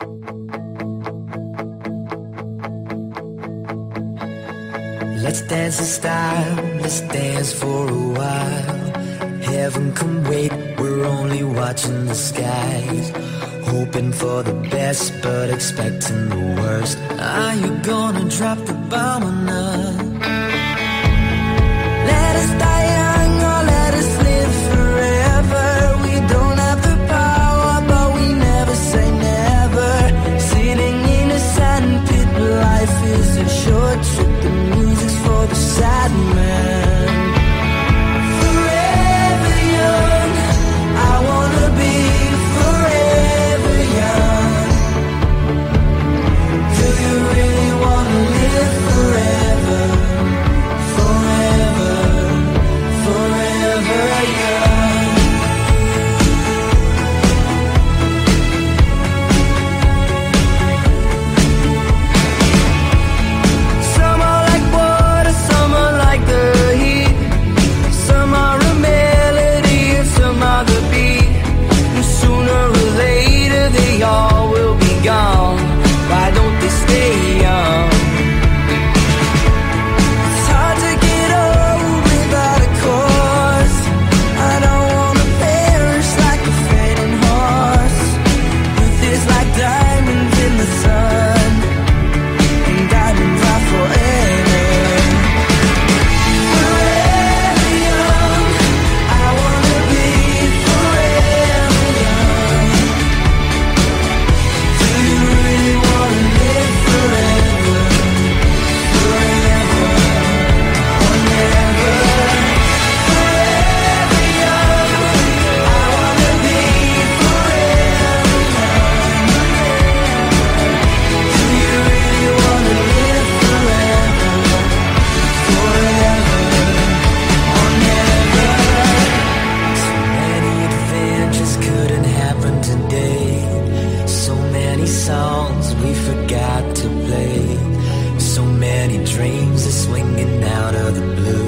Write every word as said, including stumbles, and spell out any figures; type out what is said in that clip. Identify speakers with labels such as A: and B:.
A: Let's dance in style, let's dance for a while. Heaven can wait, we're only watching the skies. Hoping for the best, but expecting the worst. Are you gonna drop the bomb or not? Let us die young or let us live forever. We don't have the power, but we never say never. Sitting in a sandpit, life is a short trip. The music's for the sad man. Forever young, I wanna be forever young. Do you really wanna live forever? Forever, forever young. Some are like water, some are like the heat. Some are a melody and some are the beat. And sooner or later they all will be gone. Why don't they stay young? It's hard to get old without a cause. I don't wanna perish like a fading horse. Youth is like diamonds in the sun, and diamonds are forever. Forever young, I wanna be forever young. Do you really wanna live forever? Forever or never. Forever young, I wanna be forever young. Do you really wanna live forever? Forever or never. So many adventures couldn't happen today. So many songs we forgot to play. So many dreams are swinging out of the blue.